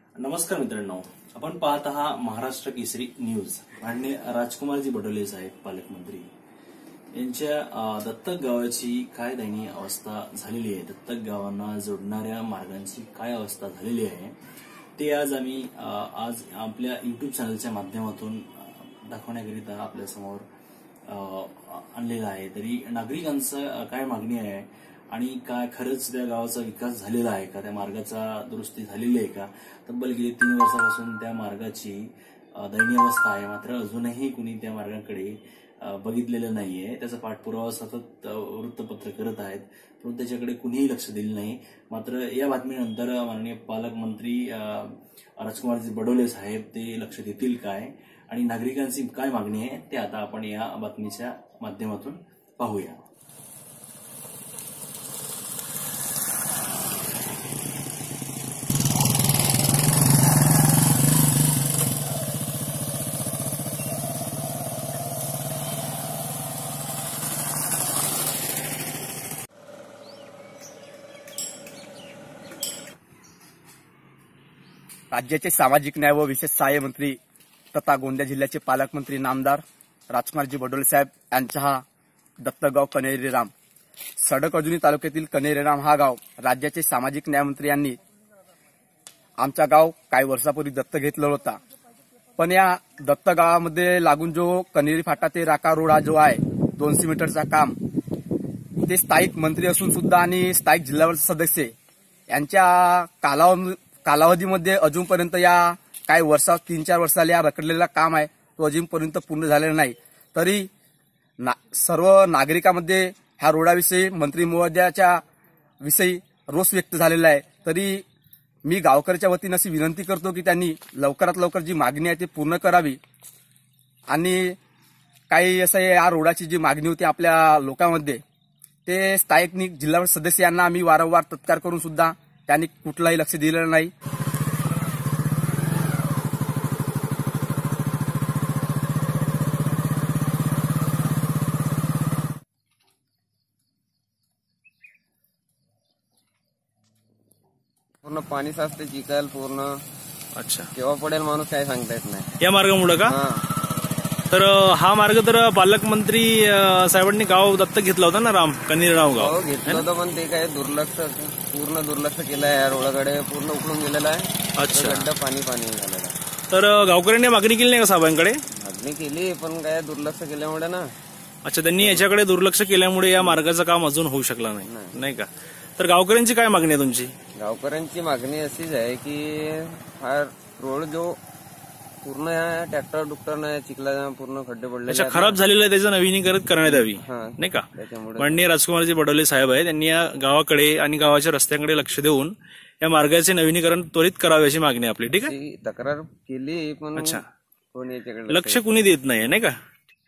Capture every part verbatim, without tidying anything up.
नमस्कार मित्रांनो, आपण पाहत आहात महाराष्ट्र केसरी न्यूज। माननीय राजकुमारजी बडोले साहेब पालकमंत्री यांच्या दत्तक गावाची काय दयनीय अवस्था झालेली आहे, दत्तक गावांना जोडणाऱ्या मार्गांची काय अवस्था झालेली आहे ते आज आम्ही आज आपल्या युट्यूब चॅनलच्या माध्यमातून दाखवण्याकरिता आपल्या समोर आणलेला आहे। तरी नागरिकांचं काय मागणी आहे आणि काय खरंच त्या गावाचा विकास झालेला आहे का, त्या मार्गाचा दुरुस्ती झालेली आहे का। तब्बल गेली तीन वर्षापासून त्या मार्गाची दयनीय अवस्था आहे, मात्र अजूनही कुणी त्या मार्गाकडे बघितलेलं नाहीये। त्याचा पाठपुरावा सतत वृत्तपत्र करत आहेत, परंतु त्याच्याकडे कुणीही लक्ष दिलं नाही। मात्र या बातमीनंतर माननीय पालकमंत्री राजकुमारजी बडोले साहेब ते लक्ष देतील काय आणि नागरिकांची काय मागणी आहे ते आता आपण या बातमीच्या माध्यमातून पाहूया। राज्याचे सामाजिक न्याय व विशेष सहाय्य मंत्री तथा गोंदिया जिल्ह्याचे पालकमंत्री नामदार राजकुमारजी बडोले साहेब यांचा हा दत्तगाव कनेरीराम सडक अजुनी तालुक्यातील कनेरीराम हा गाव राज्याचे सामाजिक न्याय मंत्री यांनी आमचा गाव काही वर्षापूर्वी दत्त घेतला होता। पण या दत्त गावामध्ये लागून जो कनेरी फाटा ते राका रोड जो आहे दोनशे मीटरचा काम ते स्थायिक मंत्री असून सुद्धा आणि स्थायिक जिल्हा सदस्य यांच्या कालावधी कालावधीमध्ये अजूनपर्यंत या काही वर्षा तीन चार वर्षाला या रखडलेला काम आहे तो अजूनपर्यंत पूर्ण झालेला नाही। तरी ना, सर्व नागरिकांमध्ये ह्या रोडाविषयी मंत्री महोदयाच्या विषयी रोष व्यक्त झालेला आहे। तरी मी गावकऱ्याच्या वतीने अशी विनंती करतो की त्यांनी लवकरात लवकर जी मागणी आहे ती पूर्ण करावी आणि काही असं या रोडाची जी मागणी होती आपल्या लोकांमध्ये ते स्थायिक जिल्हा सदस्य यांना आम्ही वारंवार तत्कार करून सुद्धा त्यांनी कुठलाही लक्ष दिलेलं नाही। पूर्ण पाणी साचते चिखल पूर्ण। अच्छा, केव्हा पडेल माणूस काय सांगता येत नाही या मार्गामुळे का। तर हा मार्ग तर पालकमंत्री साहेबांनी गाव दत्तक घेतला होता ना, राम कनेरीराम गाव घेतलं होतं, पण ते काय दुर्लक्ष पूर्ण दुर्लक्ष केलं आहे। या रोडाकडे पूर्ण उकळून गेलेला आहे। अच्छा, गड्डा पाणी पाणी झालेलं आहे। तर गावकऱ्यांनी मागणी केली नाही का साहेबांकडे। मागणी केली पण काय दुर्लक्ष केल्यामुळे ना। अच्छा, त्यांनी याच्याकडे दुर्लक्ष केल्यामुळे या मार्गाचं काम अजून होऊ शकलं नाही, नाही का। तर गावकऱ्यांची काय मागणी आहे तुमची। गावकऱ्यांची मागणी अशीच आहे की हा रोड जो पूर्ण ट्रॅक्टर डुक्टर चिखला पूर्ण खड्डे पडले खराब झालेलं आहे, त्याचं नवीनीकरण करण्यात यावी, नाही का। माननीय राजकुमारजी बडोले साहेब आहे त्यांनी या गावाकडे आणि गावाच्या रस्त्यांकडे लक्ष देऊन या मार्गाचे नवीनीकरण त्वरित करावे अशी मागणी आपली, ठीक आहे। तक्रार केली पण अच्छा, कोणी याच्याकडे लक्ष कुणी देत नाही, नाही का।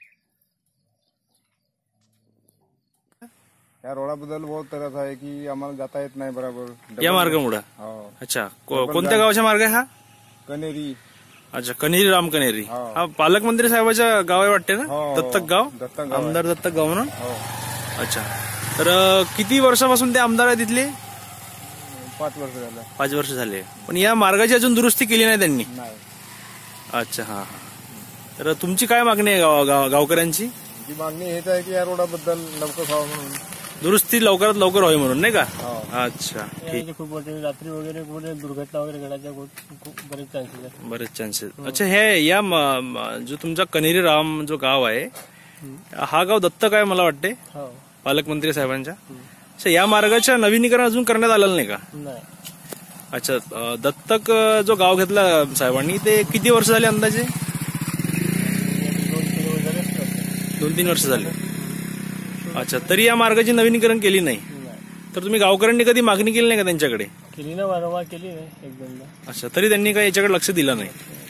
या रोडाबद्दल बहुत त्रास आहे की आम्हाला जाता येत नाही बरोबर या मार्गामुळे। अच्छा, कोणत्या गावाचा मार्ग आहे हा। कनेरी। अच्छा, कनेरी राम कनेरी हा पालकमंत्री साहेबाच्या गाव आहे वाटते ना, दत्तक गाव, आमदार दत्तक गाव ना। अच्छा, तर किती वर्षापासून ते आमदार आहे तिथले। पाच वर्ष झाले। पाच वर्ष झाले, पण या मार्गाची अजून दुरुस्ती केली नाही त्यांनी। अच्छा, हा हा। तर तुमची काय मागणी आहे गाव गावकऱ्यांची। जी मागणी हेच आहे की या रोडाबद्दल लवकर व्हावं म्हणून, दुरुस्ती लवकरात लवकर व्हावी म्हणून, नाही का। अच्छा, ठीक। खूप रात्री वगैरे कुठे दुर्घटना वगैरे घडायच्या बरेच चान्सेस आहेत, बरेच चान्सेस। अच्छा, हे या जो तुमचा कनेरी राम जो गाव आहे हा गाव दत्तक आहे मला वाटते पालकमंत्री साहेबांच्या। अच्छा, या मार्गाच्या नवीनीकरण अजून करण्यात आलेलं नाही का। अच्छा, दत्तक जो गाव घेतला साहेबांनी ते किती वर्ष झाले अंदाजे। दोन तीन वर्ष झाले। अच्छा, तरी या मार्गाची नवीनीकरण केली नाही। तर तुम्ही गावकऱ्यांनी कधी मागणी केली नाही का त्यांच्याकडे। केली ना, वारंवार केली नाही एक दोनदा। अच्छा, तरी त्यांनी काही याच्याकडे लक्ष दिलं नाही।